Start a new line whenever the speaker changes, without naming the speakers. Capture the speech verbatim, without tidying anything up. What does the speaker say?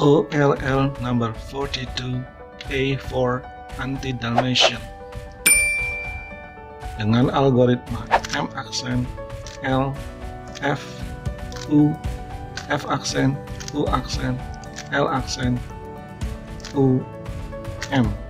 O L L number forty-two A for Anti-Dalmatian dengan algoritma M aksen, L, F, U, F aksen, U aksen, L aksen, U, M.